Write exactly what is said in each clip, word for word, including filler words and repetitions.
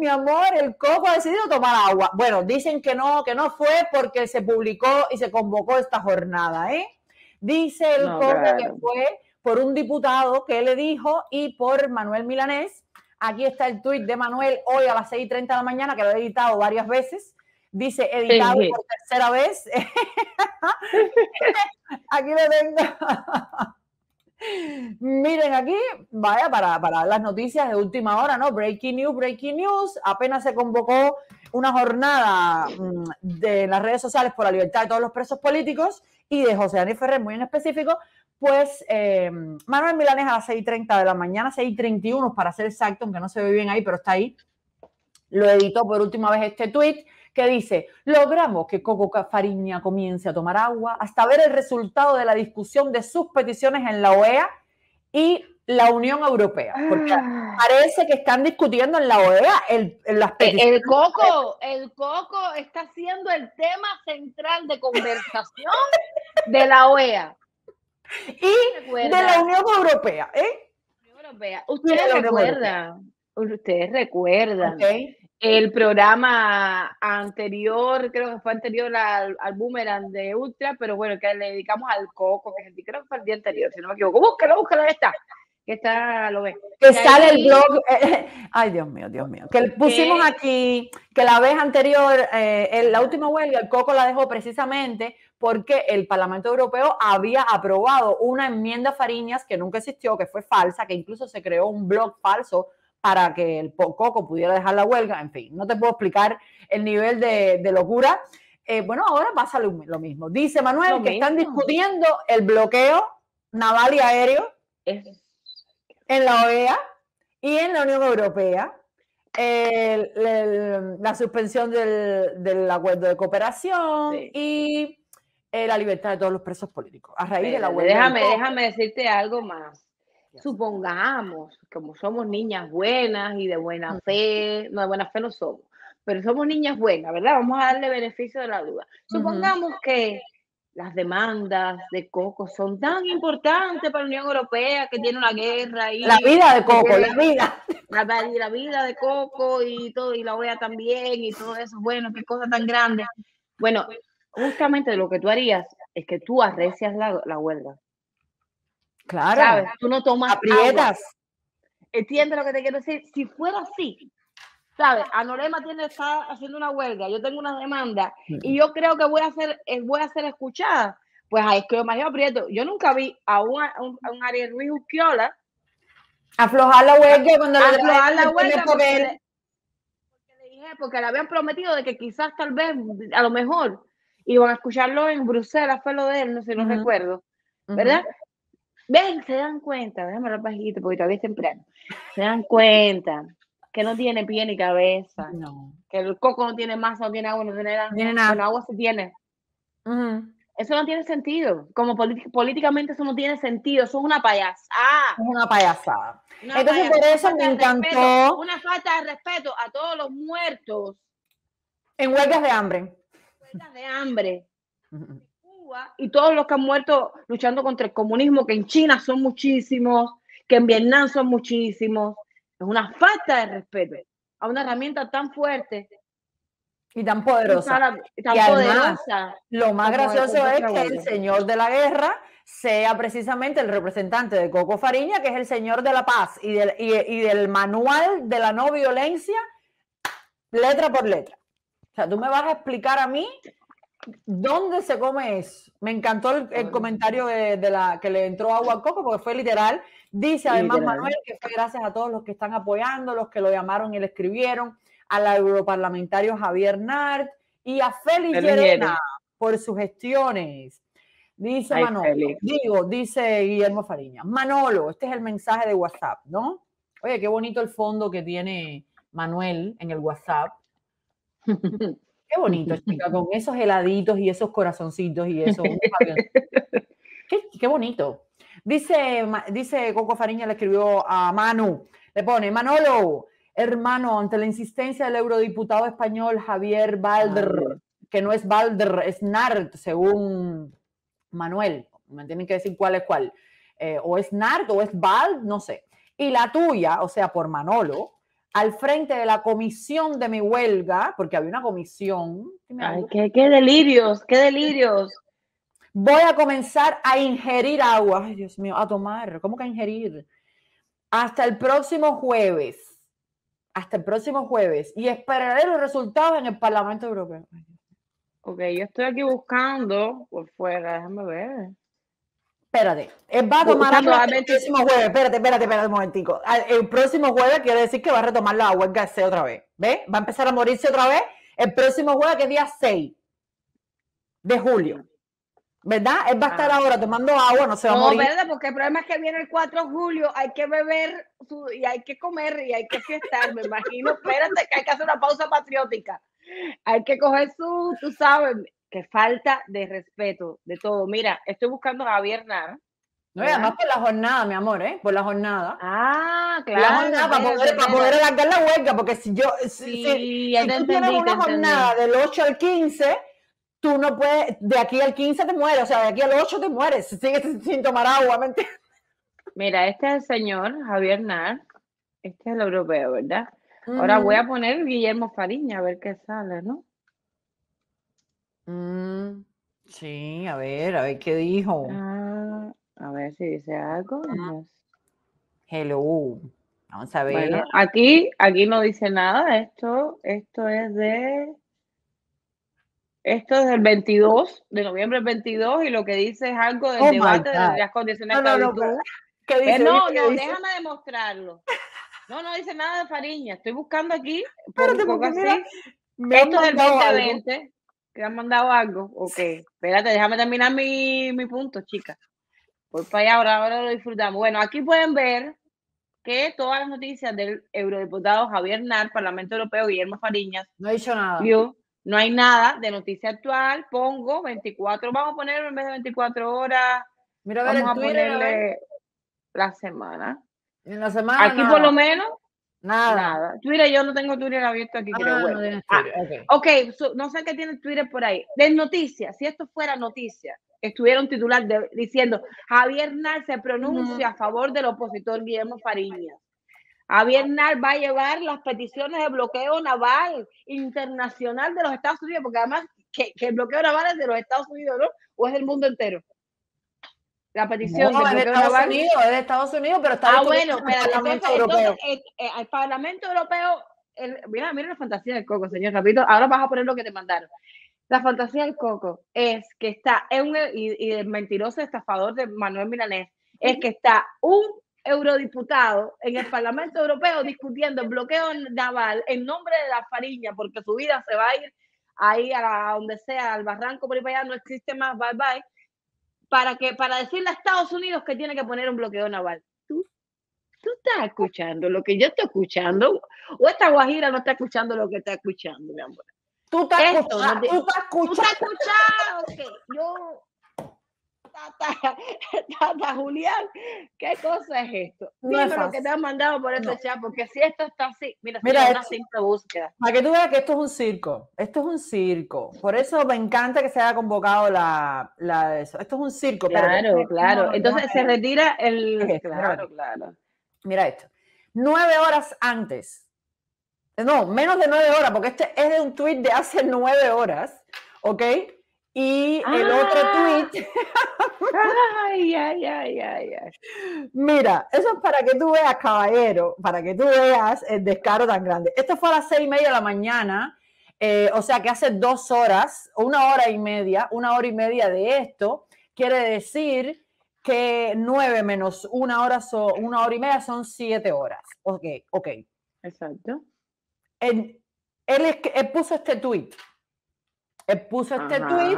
mi amor, el Coco ha decidido tomar agua. Bueno, dicen que no, que no fue porque se publicó y se convocó esta jornada, ¿eh? Dice el No, Coco claro. que fue por un diputado que le dijo y por Manuel Milanés. Aquí está el tuit de Manuel hoy a las seis y treinta de la mañana, que lo he editado varias veces. Dice editado Sí. por tercera vez. Aquí lo tengo. Miren aquí, vaya, para, para las noticias de última hora, ¿no? Breaking news, breaking news. Apenas se convocó una jornada de las redes sociales por la libertad de todos los presos políticos y de José Daniel Ferrer, muy en específico, pues eh, Manuel Milanés a las seis y treinta de la mañana, seis y treinta y uno para ser exacto, aunque no se ve bien ahí, pero está ahí, lo editó por última vez este tuit que dice: logramos que Coco Fariña comience a tomar agua hasta ver el resultado de la discusión de sus peticiones en la O E A y la Unión Europea, porque Ah. parece que están discutiendo en la O E A el, las peticiones. El Coco, el Coco está siendo el tema central de conversación de la O E A. Y de la Unión Europea, ¿eh? Unión Europea. Ustedes recuerdan, ustedes recuerdan okay. el programa anterior, creo que fue anterior al, al Boomerang de Ultra, pero bueno, que le dedicamos al Coco, que es el, creo que fue el día anterior, si no me equivoco. Búscalo, búscalo, ahí está. Que está, lo ves. Que y sale ahí, el blog, eh, ay Dios mío, Dios mío, que pusimos que, aquí, que la vez anterior, eh, en la última huelga, el Coco la dejó precisamente porque el Parlamento Europeo había aprobado una enmienda Fariñas que nunca existió, que fue falsa, que incluso se creó un blog falso para que el Coco pudiera dejar la huelga. En fin, no te puedo explicar el nivel de, de locura. Eh, bueno, ahora pasa lo, lo mismo. Dice Manuel lo que mismo. Están discutiendo el bloqueo naval y aéreo es en la O E A y en la Unión Europea, el, el, la suspensión del, del acuerdo de cooperación sí. y eh, la libertad de todos los presos políticos. A raíz Pero, de la huelga. Déjame, déjame decirte algo más. Supongamos, como somos niñas buenas y de buena fe, no de buena fe no somos, pero somos niñas buenas, ¿verdad? Vamos a darle beneficio de la duda. Supongamos uh-huh. que las demandas de Coco son tan importantes para la Unión Europea, que tiene una guerra ahí. La vida de Coco, tiene, la vida. La, la vida de Coco y todo, y la O E A también, y todo eso. Bueno, qué cosa tan grande. Bueno, justamente lo que tú harías es que tú arrecias la, la huelga. Claro. ¿Sabes? Tú no tomas aprietas. Agua. ¿Entiendes lo que te quiero decir? Si fuera así, ¿sabes? Anorema tiene está haciendo una huelga, yo tengo una demanda y yo creo que voy a ser voy a ser escuchada. Pues ahí es que yo me aprieto. Yo nunca vi a un, a un, a un Ariel Ruiz Urquiola aflojar la huelga cuando le aflojar la huelga porque le, porque le dije, porque le habían prometido de que quizás tal vez a lo mejor iban a escucharlo en Bruselas, fue lo de él, no sé, no uh-huh. recuerdo, ¿verdad? Uh-huh. Ven, se dan cuenta, déjame hablar bajito porque todavía es temprano. Se dan cuenta que no tiene pie ni cabeza, no. que el Coco no tiene masa, no tiene agua, no tiene nada. No tiene nada. Bueno, agua se tiene. Uh-huh. Eso no tiene sentido. Como políticamente eso no tiene sentido. Eso es una payasada. Es una payasada. Una Entonces, payasada, por eso me encantó. Respeto, una falta de respeto a todos los muertos. En huelgas de hambre. Huelgas de hambre. Uh-huh. Y todos los que han muerto luchando contra el comunismo, que en China son muchísimos, que en Vietnam son muchísimos. Es una falta de respeto a una herramienta tan fuerte y tan poderosa. Tan, tan y además, poderosa lo más gracioso es que el señor de la guerra sea precisamente el representante de Coco Fariña, que es el señor de la paz y del, y, y del manual de la no violencia, letra por letra. O sea, tú me vas a explicar a mí ¿dónde se come eso? Me encantó el, el comentario de, de la que le entró agua al Coco porque fue literal. Dice además literal. Manuel que fue gracias a todos los que están apoyando, los que lo llamaron y le escribieron, al europarlamentario Javier Nart y a Félix Llerena por sus gestiones. Dice Ay, Manolo, Félix. digo, dice Guillermo Fariña. Manolo, este es el mensaje de WhatsApp, ¿no? Oye, qué bonito el fondo que tiene Manuel en el WhatsApp. Qué bonito, chica, con esos heladitos y esos corazoncitos y eso. qué, qué bonito. Dice, dice Coco Fariña, le escribió a Manu, le pone, Manolo, hermano, ante la insistencia del eurodiputado español Javier Balder, que no es Balder, es Nart, según Manuel, me tienen que decir cuál es cuál, eh, o es Nart o es Bald, no sé. Y la tuya, o sea, por Manolo, al frente de la comisión de mi huelga, porque había una comisión. Ay, qué, qué delirios, qué delirios. Voy a comenzar a ingerir agua. Ay, Dios mío, a tomar. ¿Cómo que a ingerir? Hasta el próximo jueves. Hasta el próximo jueves. Y esperaré los resultados en el Parlamento Europeo. Ok, yo estoy aquí buscando por fuera, déjame ver. Espérate, él va a tomar agua hasta el próximo jueves. Espérate, espérate, espérate un momentico. El próximo jueves quiere decir que va a retomar la huelga ese otra vez. ¿Ves? Va a empezar a morirse otra vez el próximo jueves, que es día seis de julio. ¿Verdad? Él va a estar ah. ahora tomando agua, no se va no, a morir. No, ¿verdad? Porque el problema es que viene el cuatro de julio, hay que beber su, y hay que comer y hay que fiestar, me imagino. Espérate, que hay que hacer una pausa patriótica. Hay que coger su, tú sabes, que falta de respeto de todo. Mira, estoy buscando a Javier Nar. No, y además por la jornada, mi amor, ¿eh? Por la jornada. Ah, claro. La jornada para poder, para poder alargar la huelga, porque si yo, sí, si, ya si te tú entendí, tienes una te jornada entendí. del ocho al quince, tú no puedes, de aquí al quince te mueres, o sea, de aquí al ocho te mueres, sigues sin tomar agua, ¿me entiendes? Mira, este es el señor Javier Nar, este es el europeo, ¿verdad? Uh-huh. Ahora voy a poner Guillermo Fariña, a ver qué sale, ¿no? Mm, sí, a ver, a ver qué dijo. Ah, a ver si dice algo. Hello. Vamos a ver. Bueno, aquí, aquí no dice nada. Esto, esto es de. Esto es del veintidós, de noviembre del veintidós, y lo que dice es algo del oh debate de las condiciones de no, esclavitud. No, no, ¿qué dice? Pero no, ¿Qué no, dice? déjame demostrarlo. No, no dice nada de Fariña. Estoy buscando aquí. Espérate, poco porque así. Mira, Esto es del veinte veinte. ¿Que han mandado algo? Ok. Espérate, déjame terminar mi, mi punto, chica. Voy para allá, ahora, ahora lo disfrutamos. Bueno, aquí pueden ver que todas las noticias del eurodiputado Javier Nar, Parlamento Europeo, Guillermo Fariñas. No ha dicho nada. Vio, no hay nada de noticia actual. Pongo veinticuatro, vamos a poner en vez de veinticuatro horas. Mira, a ver, vamos a Twitter, ponerle a la semana. En la semana. Aquí nada. por lo menos. Nada. Nada. Twitter, yo no tengo Twitter abierto aquí, ah, creo. Bueno. No tienes Twitter. Ah, okay. ok, so, no sé qué tiene Twitter por ahí. De noticias, si esto fuera noticia, estuviera un titular de, diciendo Javier Nar se pronuncia uh-huh. a favor del opositor Guillermo Fariñas. Javier Nar va a llevar las peticiones de bloqueo naval internacional de los Estados Unidos, porque además que, que el bloqueo naval es de los Estados Unidos, ¿no? ¿O es del mundo entero? La petición no, de es de bloqueo Estados naval. Unidos, es de Estados Unidos, pero está ah, bueno, pero el Parlamento entonces, Europeo. Entonces, eh, eh, el Parlamento Europeo, el, mira, mira la fantasía del Coco, señor, repito, ahora vas a poner lo que te mandaron. La fantasía del Coco es que está, es un, y, y el mentiroso estafador de Manuel Milanés, es que está un eurodiputado en el Parlamento Europeo discutiendo el bloqueo naval en nombre de la Fariña, porque su vida se va a ir ahí a, la, a donde sea, al barranco, por ahí para allá, no existe más, bye bye, para, que, para decirle a Estados Unidos que tiene que poner un bloqueo naval. ¿Tú, tú estás escuchando lo que yo estoy escuchando? ¿O esta guajira no está escuchando lo que está escuchando, mi amor? Tú te has escuchado. Tú te has escuchado. ¿Tú te has escuchado? Okay. Yo... Tata, tata Julián, ¿qué cosa es esto? No Dime es lo que te han mandado por este no. chat, porque si esto está así, mira, mira es una simple búsqueda. Para que tú veas que esto es un circo, esto es un circo, por eso me encanta que se haya convocado la, la eso. Esto es un circo. Claro, pero, claro, no, entonces no, se retira el... es esto, claro, mira, claro. Mira esto, nueve horas antes, no, menos de nueve horas, porque este es de un tweet de hace nueve horas, ¿ok? Y ah, el otro tweet. ay, ay, ay, ay, ay. Mira, eso es para que tú veas, caballero, para que tú veas el descaro tan grande. Esto fue a las seis y media de la mañana, eh, o sea que hace dos horas, una hora y media, una hora y media de esto, quiere decir que nueve menos una hora, so, una hora y media son siete horas. Ok, ok. Exacto. Él, él, él puso este tweet. Él puso este Ajá. tweet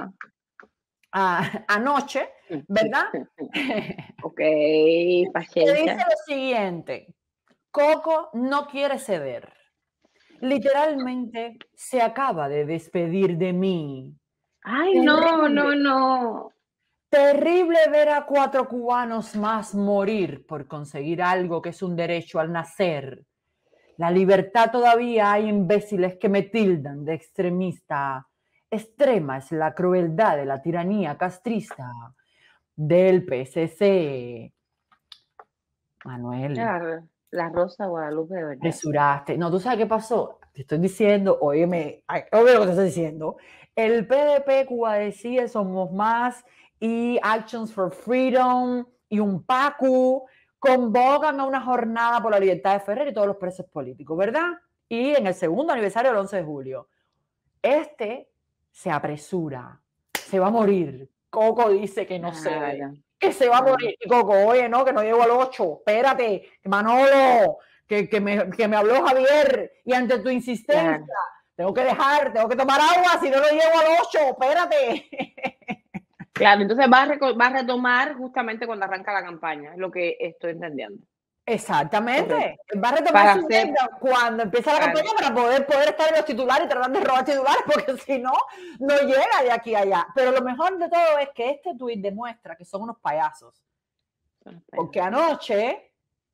uh, anoche, ¿verdad? Ok, paciencia. Dice lo siguiente: Coco no quiere ceder. Literalmente se acaba de despedir de mí. Ay, terrible, no, no, no. Terrible ver a cuatro cubanos más morir por conseguir algo que es un derecho al nacer. La libertad todavía hay imbéciles que me tildan de extremista. Extrema es la crueldad de la tiranía castrista del P S C. Manuel. La, La Rosa Guadalupe, de verdad. Apresuraste. No, ¿tú sabes qué pasó? Te estoy diciendo, óyeme, oye lo que te estoy diciendo. El P D P, Cuba Decide, Somos Más y Actions for Freedom y un PACU convocan a una jornada por la libertad de Ferrer y todos los presos políticos, ¿verdad? Y en el segundo aniversario del once de julio. Este se apresura, se va a morir. Coco dice que no se ve, que se va a morir. Y Coco, oye, no, que no llego al ocho, espérate, Manolo, que, que, me, que me habló Javier, y ante tu insistencia, claro, tengo que dejar, tengo que tomar agua, si no lo llevo al ocho, espérate. Claro, entonces va a, va a retomar justamente cuando arranca la campaña, es lo que estoy entendiendo. Exactamente. Correcto. Va a retomar su hacer, cuando empieza la claro. campaña para poder, poder estar en los titulares y tratar de robar titulares, porque si no, no llega de aquí a allá. Pero lo mejor de todo es que este tuit demuestra que son unos payasos. Porque anoche,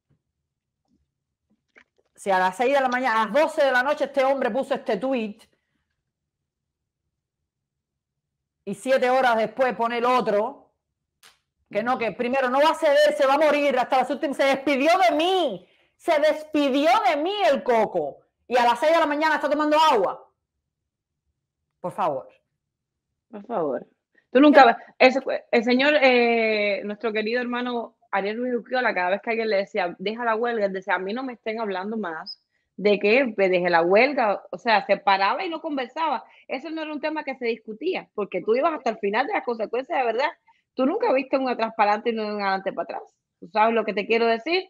si a las seis de la mañana, a las doce de la noche este hombre puso este tuit y siete horas después pone el otro, que no, que primero no va a ceder, se va a morir hasta las últimas, se despidió de mí, se despidió de mí el Coco, y a las seis de la mañana está tomando agua. Por favor. Por favor. Tú nunca, el, el señor, eh, nuestro querido hermano Ariel Ruiz Urquiola, cada vez que alguien le decía, deja la huelga, él decía, a mí no me estén hablando más de que deje la huelga, o sea, se paraba y no conversaba. Eso no era un tema que se discutía, porque tú ibas hasta el final de las consecuencias de verdad. Tú nunca viste un atrás para adelante y no un adelante para atrás. ¿Tú sabes lo que te quiero decir?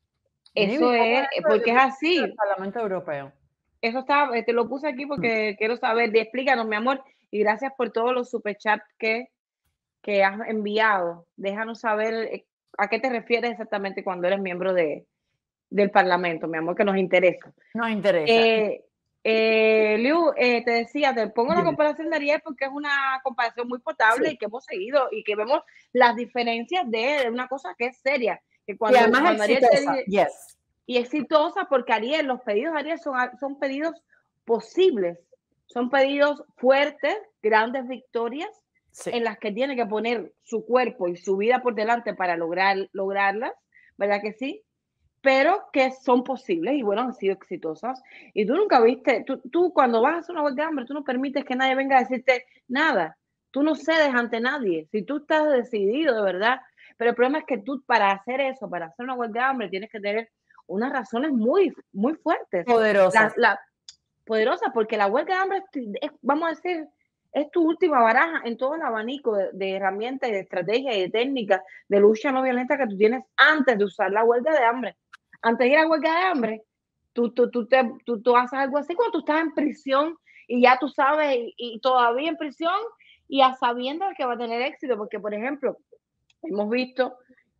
Eso es, porque es así. El Parlamento Europeo. Eso está, te lo puse aquí porque mm. quiero saber, de, explícanos, mi amor, y gracias por todos los superchats que, que has enviado. Déjanos saber a qué te refieres exactamente cuando eres miembro de, del Parlamento, mi amor, que nos interesa. Nos interesa. Eh, Eh, Liu, eh, te decía, te pongo la comparación de Ariel porque es una comparación muy potable sí. y que hemos seguido y que vemos las diferencias de, de una cosa que es seria. Que cuando, y además cuando exitosa, Ariel te, yes. Y exitosa porque Ariel, los pedidos de Ariel son, son pedidos posibles, son pedidos fuertes, grandes victorias sí. en las que tiene que poner su cuerpo y su vida por delante para lograr, lograrlas, ¿verdad que sí? Pero que son posibles y bueno, han sido exitosas. Y tú nunca viste, tú, tú cuando vas a hacer una huelga de hambre, tú no permites que nadie venga a decirte nada. Tú no cedes ante nadie. Si tú estás decidido de verdad, pero el problema es que tú para hacer eso, para hacer una huelga de hambre, tienes que tener unas razones muy, muy fuertes. Poderosas. La, la, poderosas, porque la huelga de hambre es, es, vamos a decir, es tu última baraja en todo el abanico de, de herramientas y de estrategias y de técnicas de lucha no violenta que tú tienes antes de usar la huelga de hambre. Antes de ir a huelga de hambre, tú, tú, tú, te, tú, tú haces algo así cuando tú estás en prisión y ya tú sabes, y, y todavía en prisión y a sabiendo que va a tener éxito, porque por ejemplo, hemos visto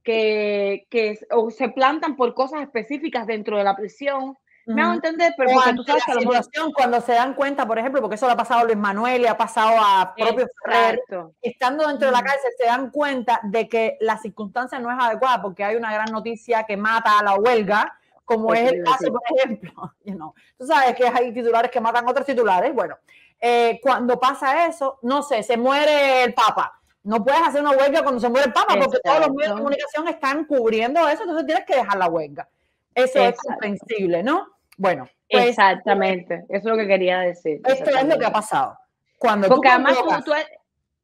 que, que o se plantan por cosas específicas dentro de la prisión. Me hago entender, pero porque tú sabes que la situación, cuando se dan cuenta, por ejemplo, porque eso le ha pasado a Luis Manuel y ha pasado a propio Ferrer, estando dentro de la cárcel se dan cuenta de que la circunstancia no es adecuada porque hay una gran noticia que mata a la huelga, como es el caso, por ejemplo, you know, tú sabes que hay titulares que matan a otros titulares. Bueno, eh, cuando pasa eso, no sé, se muere el Papa. No puedes hacer una huelga cuando se muere el Papa porque Exacto. todos los medios de comunicación están cubriendo eso, entonces tienes que dejar la huelga. Eso Exacto. es comprensible, ¿no? Bueno, pues, exactamente, eso es lo que quería decir. Esto es lo que ha pasado. Cuando Porque tú además tú, tú es...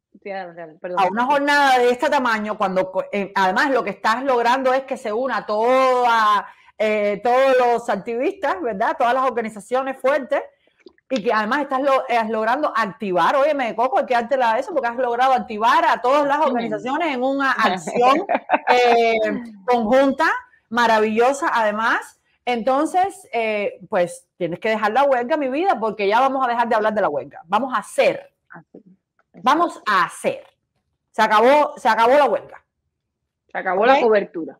a una jornada de este tamaño, cuando eh, además lo que estás logrando es que se una toda, eh, todos los activistas, ¿verdad? Todas las organizaciones fuertes, y que además estás lo, eh, logrando activar, óyeme, Coco, hay que darte la eso, porque has logrado activar a todas las organizaciones en una acción eh, conjunta, maravillosa, además. Entonces, eh, pues tienes que dejar la huelga, mi vida, porque ya vamos a dejar de hablar de la huelga. Vamos a hacer. Vamos a hacer. Se acabó, se acabó la huelga. Se acabó ¿Okay? la cobertura.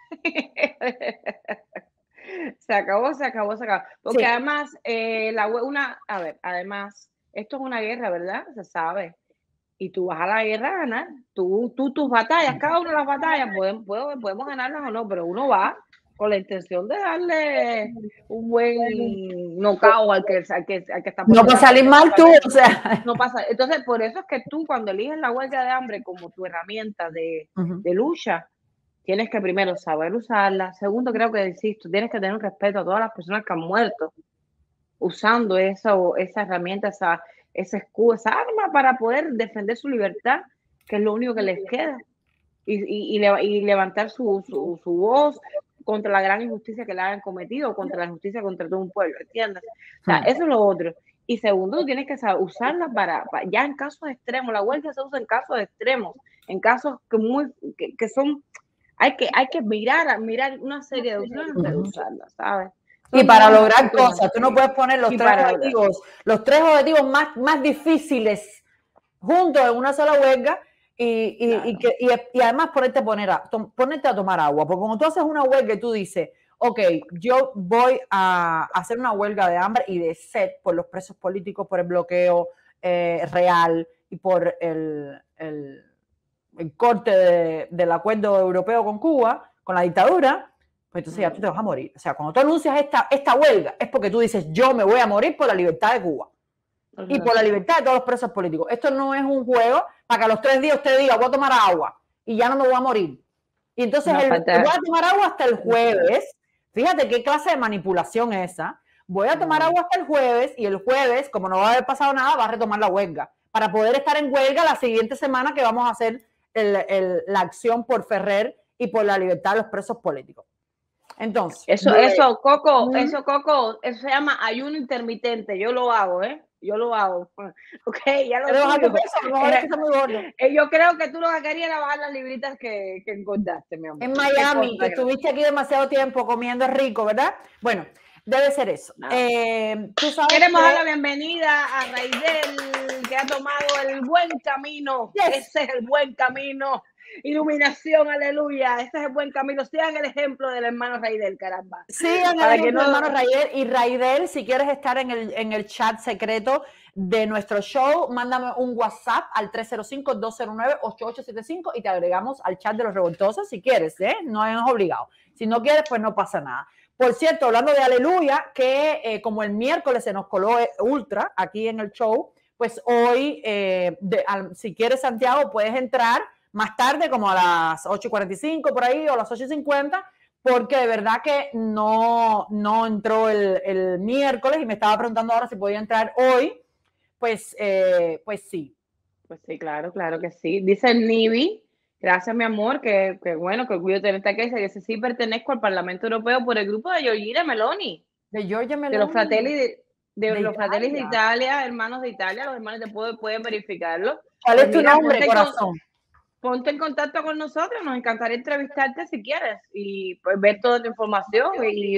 Se acabó, se acabó, se acabó. Porque sí. además, eh, la una, a ver, además, esto es una guerra, ¿verdad? Se sabe. Y tú vas a la guerra a ganar. Tú, tú tus batallas, cada una de las batallas, podemos, podemos, podemos ganarlas o no, pero uno va con la intención de darle un buen knockout al que, al que, al que está. No va a salir mal tú, o sea. No pasa. Entonces, por eso es que tú, cuando eliges la huelga de hambre como tu herramienta de, uh-huh. de lucha, tienes que primero saber usarla. Segundo, creo que, insisto, tienes que tener un respeto a todas las personas que han muerto usando esa, esa herramienta, esa, ese escudo, esa arma para poder defender su libertad, que es lo único que les queda. Y, y, y, y levantar su, su, su voz contra la gran injusticia que le hayan cometido, contra la injusticia contra todo un pueblo, ¿entiendes? O sea, eso es lo otro. Y segundo, tú tienes que saber usarla para, para, ya en casos extremos, la huelga se usa en casos extremos, en casos que, muy, que, que son, hay que, hay que mirar, mirar una serie de opciones antes de usarla, ¿sabes? Y para lograr cosas, tú no puedes poner los tres objetivos, los tres objetivos más, más difíciles juntos en una sola huelga y, y, claro. y, que, y, y además ponerte a, poner a, to, ponerte a tomar agua, porque cuando tú haces una huelga y tú dices, ok, yo voy a hacer una huelga de hambre y de sed por los presos políticos, por el bloqueo eh, real y por el, el, el corte de, del acuerdo europeo con Cuba, con la dictadura, pues entonces ya tú te vas a morir. O sea, cuando tú anuncias esta, esta huelga es porque tú dices, yo me voy a morir por la libertad de Cuba. Uh-huh. Y por la libertad de todos los presos políticos. Esto no es un juego para que a los tres días usted diga, voy a tomar agua y ya no me voy a morir. Y entonces, no, el, voy a tomar agua hasta el jueves. Fíjate qué clase de manipulación es esa. Voy a tomar uh-huh. agua hasta el jueves y el jueves, como no va a haber pasado nada, va a retomar la huelga. Para poder estar en huelga la siguiente semana que vamos a hacer el, el, la acción por Ferrer y por la libertad de los presos políticos. Entonces. Eso, de, eso, Coco, uh-huh. eso, Coco, eso se llama ayuno intermitente. Yo lo hago, ¿eh? Yo lo hago. Ok, ya lo Pero peso, mejor es que muy gordo. Yo creo que tú lo que querías era bajar las libritas que, que engordaste, mi amor. En Miami, que estuviste aquí demasiado tiempo comiendo rico, ¿verdad? Bueno, debe ser eso. No. Eh, ¿tú sabes Queremos que... dar la bienvenida a Raidel, que ha tomado el buen camino. Yes. Ese es el buen camino. Iluminación, aleluya, ese es el buen camino. Sigan el ejemplo del hermano Raidel, caramba. Sigan el ejemplo del hermano Raidel. Y Raidel, si quieres estar en el, en el chat secreto de nuestro show, mándame un WhatsApp al tres cero cinco, dos cero nueve, ocho ocho siete cinco y te agregamos al chat de los revoltosos si quieres, ¿eh? No es obligado. Si no quieres, pues no pasa nada. Por cierto, hablando de aleluya, que eh, como el miércoles se nos coló ultra aquí en el show, pues hoy, eh, de, al, si quieres, Santiago, puedes entrar más tarde, como a las ocho y cuarenta y cinco por ahí, o a las ocho y cincuenta, porque de verdad que no, no entró el, el miércoles y me estaba preguntando ahora si podía entrar hoy. Pues, eh, pues sí. Pues sí, claro, claro que sí. Dice Nibi, gracias mi amor, que, que bueno, que orgullo tenerte aquí. Dice que sí pertenezco al Parlamento Europeo por el grupo de Giorgia Meloni. De Giorgia Meloni. De los fratelli de, de, de los fratelli de Italia, hermanos de Italia, los hermanos de pueden, pueden verificarlo. ¿Cuál pues es tu mira, nombre, corazón? Con, ponte en contacto con nosotros, nos encantaría entrevistarte si quieres y pues ver toda tu información y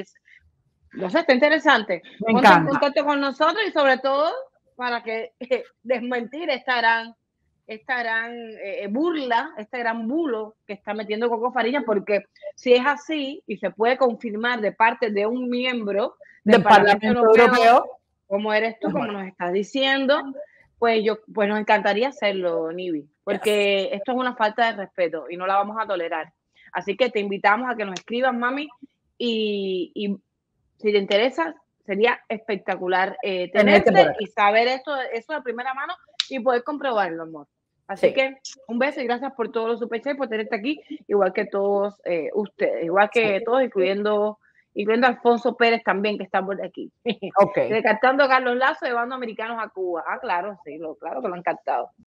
no sé, está interesante. Me ponte encanta. en contacto con nosotros y sobre todo para que eh, desmentir esta gran, esta gran eh, burla, este gran bulo que está metiendo Coco Fariña, porque si es así y se puede confirmar de parte de un miembro del, del Parlamento, Parlamento Europeo, Europeo, como eres tú, como nos estás diciendo, pues yo, pues nos encantaría hacerlo, Nibi, porque yes. esto es una falta de respeto y no la vamos a tolerar. Así que te invitamos a que nos escribas, mami, y, y si te interesa, sería espectacular eh, tenerte y saber esto, eso de primera mano y poder comprobarlo, amor. Así sí. que un beso y gracias por todos los superchats, por tenerte aquí, igual que todos eh, ustedes, igual que sí. todos, incluyendo... incluyendo a Alfonso Pérez también, que está por aquí. Okay. Recaptando a Carlos Lazo, llevando americanos a Cuba. Ah, claro, sí, lo, claro que lo han captado.